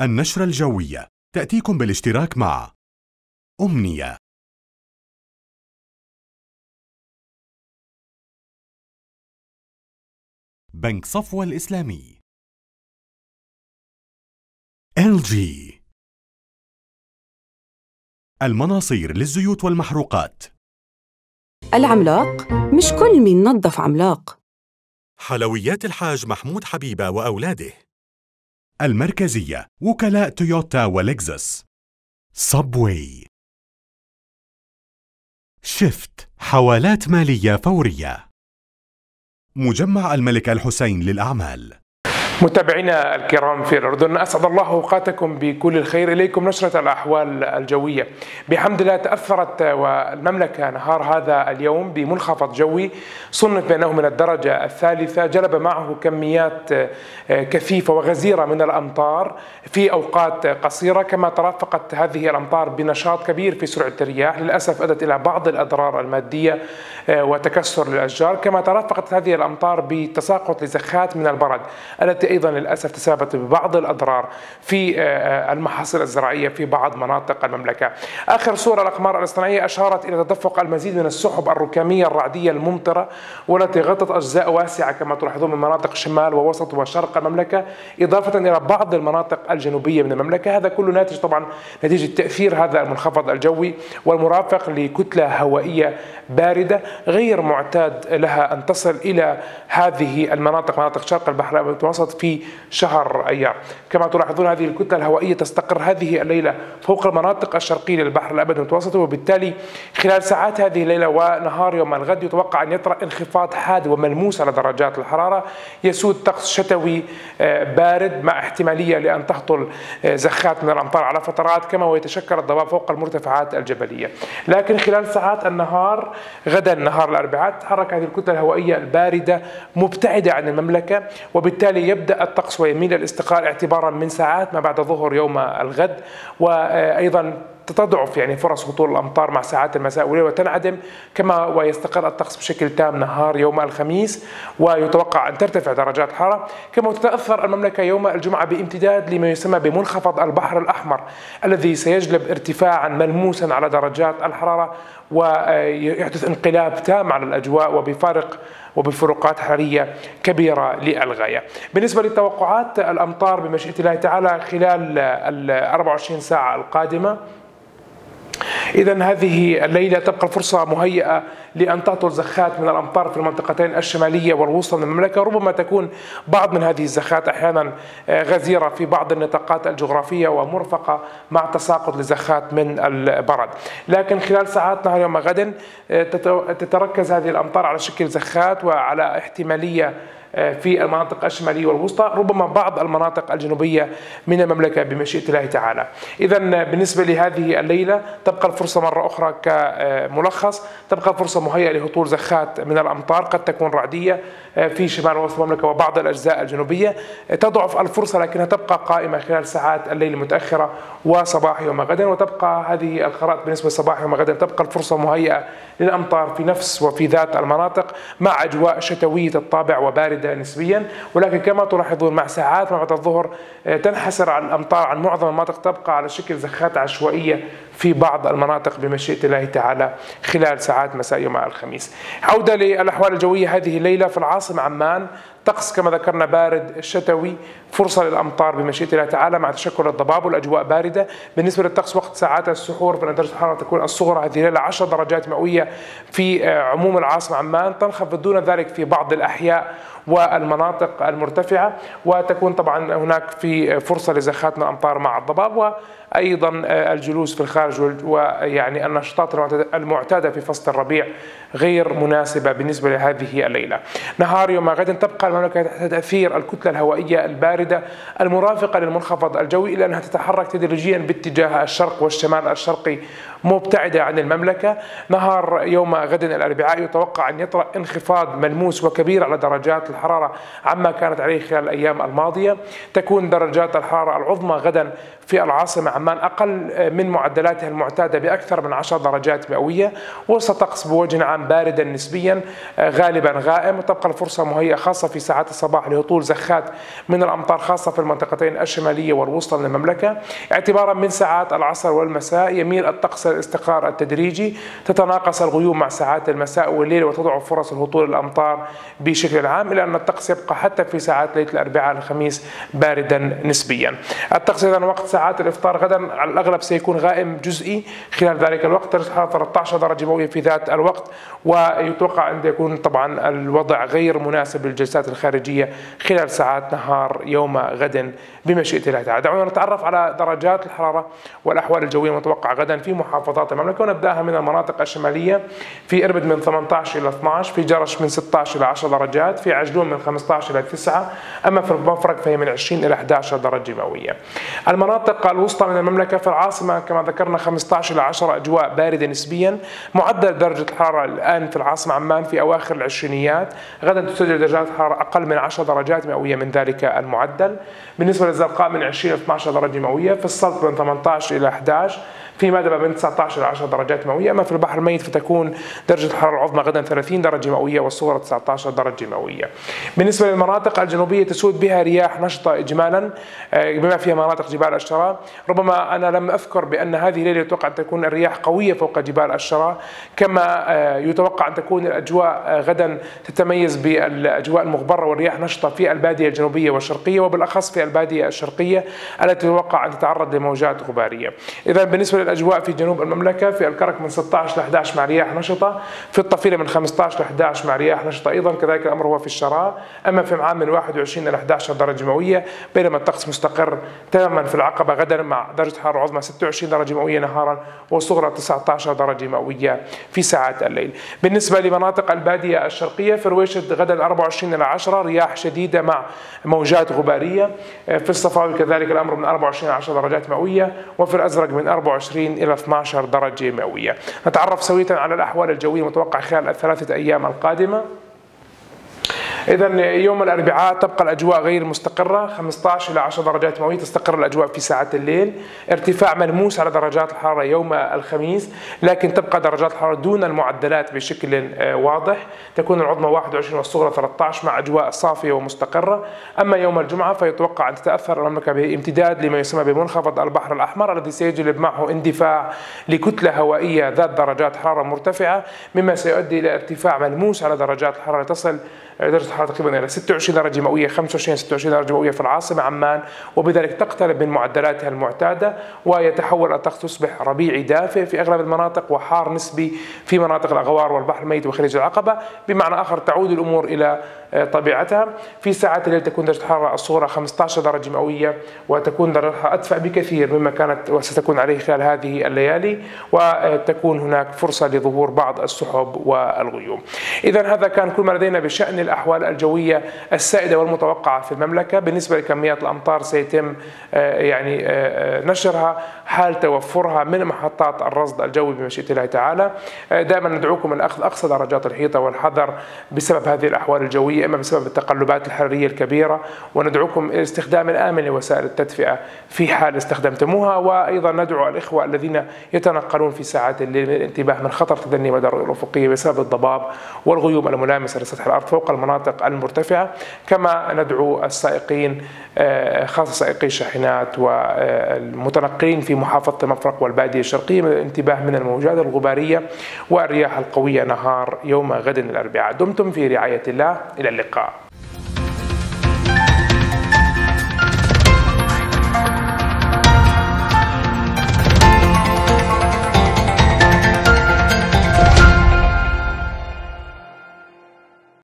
النشرة الجوية تأتيكم بالاشتراك مع أمنية، بنك صفوة الإسلامي، LG، المناصير للزيوت والمحروقات، العملاق مش كل مين نظف عملاق، حلويات الحاج محمود حبيبة وأولاده، المركزية وكلاء تويوتا ولكزس، صبوي، شفت حوالات مالية فورية، مجمع الملك الحسين للأعمال. متابعينا الكرام في الأردن، أسعد الله أوقاتكم بكل الخير. إليكم نشرة الأحوال الجوية. بحمد الله تأثرت المملكة نهار هذا اليوم بمنخفض جوي صنف بأنه من الدرجة الثالثة، جلب معه كميات كثيفة وغزيرة من الأمطار في أوقات قصيرة، كما ترافقت هذه الأمطار بنشاط كبير في سرعة الرياح، للأسف أدت إلى بعض الأضرار المادية وتكسر للأشجار، كما ترافقت هذه الأمطار بتساقط لزخات من البرد التي أيضا للأسف تسببت ببعض الأضرار في المحاصيل الزراعية في بعض مناطق المملكة. آخر صورة الأقمار الاصطناعية أشارت إلى تدفق المزيد من السحب الركامية الرعدية الممطرة، والتي غطت أجزاء واسعة كما تلاحظون من مناطق شمال ووسط وشرق المملكة، إضافة إلى بعض المناطق الجنوبية من المملكة. هذا كله ناتج طبعا نتيجة تأثير هذا المنخفض الجوي والمرافق لكتلة هوائية باردة غير معتاد لها أن تصل إلى هذه المناطق، مناطق شرق البحر المتوسط، في شهر أيار. كما تلاحظون هذه الكتلة الهوائية تستقر هذه الليلة فوق المناطق الشرقية للبحر الأبيض المتوسط، وبالتالي خلال ساعات هذه الليلة ونهار يوم الغد يتوقع أن يطرأ انخفاض حاد وملموس على درجات الحرارة، يسود طقس شتوي بارد مع احتمالية لأن تهطل زخات من الأمطار على فترات، كما ويتشكل الضباب فوق المرتفعات الجبلية. لكن خلال ساعات النهار غدا نهار الأربعاء تتحرك هذه الكتلة الهوائية الباردة مبتعدة عن المملكة، وبالتالي يبدأ الطقس ويميل للاستقرار اعتبارا من ساعات ما بعد ظهر يوم الغد، وأيضا تضعف فرص هطول الأمطار مع ساعات المساء والليل وتنعدم، كما ويستقر الطقس بشكل تام نهار يوم الخميس، ويتوقع أن ترتفع درجات الحرارة. كما تتأثر المملكة يوم الجمعة بامتداد لما يسمى بمنخفض البحر الأحمر الذي سيجلب ارتفاعا ملموسا على درجات الحرارة، ويحدث انقلاب تام على الأجواء وبفروقات حرارية كبيرة للغاية. بالنسبة لتوقعات الأمطار بمشيئة الله تعالى خلال ال 24 ساعة القادمة، إذن هذه الليلة تبقى الفرصة مهيئة لأن تهطل زخات من الأمطار في المنطقتين الشمالية والوسطى من المملكة. ربما تكون بعض من هذه الزخات أحيانا غزيرة في بعض النطاقات الجغرافية ومرفقة مع تساقط لزخات من البرد، لكن خلال ساعات نهار يوم غد تتركز هذه الأمطار على شكل زخات وعلى احتمالية في المناطق الشمالية والوسطى، ربما بعض المناطق الجنوبية من المملكة بمشيئة الله تعالى. إذن بالنسبة لهذه الليلة تبقى الفرصة مرة أخرى كملخص، تبقى الفرصة مهيئة لهطول زخات من الأمطار قد تكون رعدية في شمال وسط المملكة وبعض الأجزاء الجنوبية. تضعف الفرصة لكنها تبقى قائمة خلال ساعات الليل المتأخرة وصباح يوم غدا، وتبقى هذه الخرائط بالنسبة لصباح يوم غدا تبقى الفرصة مهيئة للأمطار في نفس وفي ذات المناطق مع أجواء شتوية الطابع وباردة نسبيا. ولكن كما تلاحظون مع ساعات ما بعد الظهر تنحسر عن الأمطار عن معظم المناطق، تبقى على شكل زخات عشوائية في بعض المناطق بمشيئة الله تعالى خلال ساعات مساء يوم الخميس. عودة للأحوال الجوية هذه الليلة في العاصمة عمان، طقس كما ذكرنا بارد شتوي، فرصة للأمطار بمشيئة الله تعالى مع تشكل الضباب والأجواء باردة. بالنسبة للطقس وقت ساعات السحور فإن درجة الحرارة تكون الصغرى هذه الليلة 10 درجات مئوية في عموم العاصمة عمان، تنخفض دون ذلك في بعض الأحياء والمناطق المرتفعة، وتكون طبعا هناك في فرصة لزخات من الأمطار مع الضباب، وأيضا الجلوس في الخارج النشاطات المعتادة في فصل الربيع غير مناسبة بالنسبة لهذه الليلة. نهار يوم غد تبقى المملكة تحت تأثير الكتلة الهوائية الباردة المرافقة للمنخفض الجوي، إلى أنها تتحرك تدريجيا باتجاه الشرق والشمال الشرقي مبتعدة عن المملكة. نهار يوم غد الأربعاء يتوقع أن يطرأ انخفاض ملموس وكبير على درجات الحرارة عما كانت عليه خلال الأيام الماضية. تكون درجات الحرارة العظمى غدا في العاصمة عمان أقل من معدلاتها المعتادة بأكثر من 10 درجات مئوية، وستطقس بوجه عام باردا نسبيا غالبا غائم، وتبقى الفرصة مهيئة خاصة في ساعات الصباح لهطول زخات من الأمطار خاصة في المنطقتين الشمالية والوسطى من المملكة. اعتبارا من ساعات العصر والمساء يميل الطقس للاستقرار التدريجي، تتناقص الغيوم مع ساعات المساء والليل وتضعف فرص الهطول الأمطار بشكل عام، إلى أن الطقس يبقى حتى في ساعات ليلة الأربعاء الخميس باردا نسبيا. الطقس إذا وقت ساعات الإفطار غدا على الأغلب سيكون غائم جزئي خلال ذلك الوقت، درجة حرارة 13 درجة مئوية في ذات الوقت، ويتوقع أن يكون طبعا الوضع غير مناسب للجلسات الخارجية خلال ساعات نهار يوم غد بمشيئة الله تعالى. دعونا نتعرف على درجات الحرارة والأحوال الجوية المتوقعة غدا في محافظات المملكة، ونبدأها من المناطق الشمالية. في إربد من 18 إلى 12، في جرش من 16 إلى 10 درجات، في عجلون من 15 إلى 9، أما في المفرق فهي من 20 إلى 11 درجة مئوية. المناطق الوسطى من المملكة في العاصمة كما ذكرنا 15 إلى 10 أجواء باردة نسبيا، معدل درجة الحرارة الآن في العاصمة عمان في أواخر العشرينيات، غدا تسجل درجات حرارة أقل من 10 درجات مئوية من ذلك المعدل. بالنسبة للزرقاء من 20 إلى 12 درجة مئوية، في السلط من 18 إلى 11، في مادبة من 19 إلى 10 درجات مئوية، أما في البحر الميت فتكون درجة الحرارة العظمى غدا 30 درجة مئوية والصغرى 19 درجة مئوية. بالنسبة للمناطق الجنوبية تسود بها رياح نشطة إجمالا بما فيها مناطق جبال الشراء. ربما أنا لم أذكر بأن هذه الليلة يتوقع أن تكون الرياح قوية فوق جبال الشراء، كما يتوقع أن تكون الأجواء غدا تتميز بالأجواء المغبرة والرياح نشطة في البادية الجنوبية والشرقية، وبالأخص في البادية الشرقية التي يتوقع أن تتعرض لموجات غبارية. إذا بالنسبة للأجواء في جنوب المملكة، في الكرك من 16 إلى 11 مع رياح نشطة، في الطفيلة من 15 إلى 11 مع رياح نشطة أيضا، كذلك الأمر هو في الشراء. أما في معان من 21 إلى 11 درجة مئوية، بينما الطقس مستقر تماما في العقبة غدا مع درجة حرارة عظمى 26 درجة مئوية نهارا والصغرى 19 درجة مئوية في ساعات الليل. بالنسبة لمناطق البادية الشرقية، في رويشد غدا 24 إلى 10 رياح شديدة مع موجات غبارية، في الصفاوي كذلك الأمر من 24 إلى 10 درجات مئوية، وفي الأزرق من 24 إلى 12 درجة مئوية. نتعرف سوية على الأحوال الجوية المتوقعة خلال الثلاثة أيام القادمة. إذا يوم الأربعاء تبقى الأجواء غير مستقرة، 15 إلى 10 درجات مئوية، تستقر الأجواء في ساعات الليل، ارتفاع ملموس على درجات الحرارة يوم الخميس، لكن تبقى درجات الحرارة دون المعدلات بشكل واضح، تكون العظمى 21 والصغرى 13 مع أجواء صافية ومستقرة. أما يوم الجمعة فيتوقع أن تتأثر المملكة بامتداد لما يسمى بمنخفض البحر الأحمر الذي سيجلب معه اندفاع لكتلة هوائية ذات درجات حرارة مرتفعة، مما سيؤدي إلى ارتفاع ملموس على درجات الحرارة تصل درجة الحرارة تقريبا إلى 26 درجة مئوية، 25 26 درجة مئوية في العاصمة عمان، وبذلك تقترب من معدلاتها المعتادة، ويتحول الطقس تصبح ربيعي دافئ في أغلب المناطق وحار نسبي في مناطق الأغوار والبحر الميت وخليج العقبة. بمعنى آخر تعود الأمور إلى طبيعتها. في ساعات الليل تكون درجة الحرارة الصغرى 15 درجة مئوية، وتكون درجتها أدفأ بكثير مما كانت وستكون عليه خلال هذه الليالي، وتكون هناك فرصة لظهور بعض السحب والغيوم. إذا هذا كان كل ما لدينا بشأن الأحوال الجوية السائدة والمتوقعة في المملكة. بالنسبة لكميات الأمطار سيتم نشرها حال توفرها من محطات الرصد الجوي بمشيئة الله تعالى. دائما ندعوكم لأخذ أقصى درجات الحيطة والحذر بسبب هذه الأحوال الجوية، إما بسبب التقلبات الحرارية الكبيرة، وندعوكم إلى الاستخدام الآمن لوسائل التدفئة في حال استخدمتموها. وأيضا ندعو الإخوة الذين يتنقلون في ساعات الليل من الانتباه من خطر تدني مدى الرؤية الأفقية بسبب الضباب والغيوم الملامسة لسطح الأرض فوق المناطق المرتفعة. كما ندعو السائقين خاصة سائقي الشاحنات والمتنقلين في محافظة المفرق والبادية الشرقية من الانتباه من الموجات الغبارية والرياح القوية نهار يوم غد الأربعاء. دمتم في رعاية الله، إلى اللقاء.